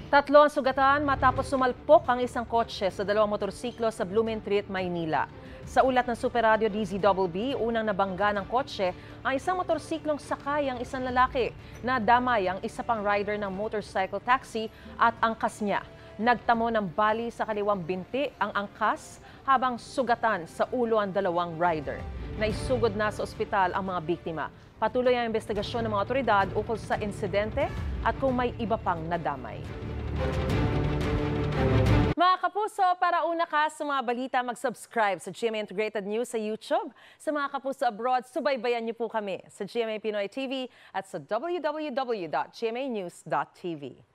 Tatlo ang sugatan matapos sumalpok ang isang kotse sa dalawang motorsiklo sa Blumentritt, Maynila. Sa ulat ng Super Radio DZBB, unang nabangga ng kotse ang isang motorsiklong sakay ang isang lalaki na damay ang isa pang rider ng motorcycle taxi at angkas niya. Nagtamo ng bali sa kaliwang binti ang angkas habang sugatan sa ulo ang dalawang rider. Naisugod na sa ospital ang mga biktima. Patuloy ang investigasyon ng mga otoridad ukol sa insidente at kung may iba pang nadamay. Mga kapuso, para una ka sa mga balita, mag-subscribe sa GMA Integrated News sa YouTube. Sa mga kapuso abroad, subaybayan niyo po kami sa GMA Pinoy TV at sa www.gmanews.tv.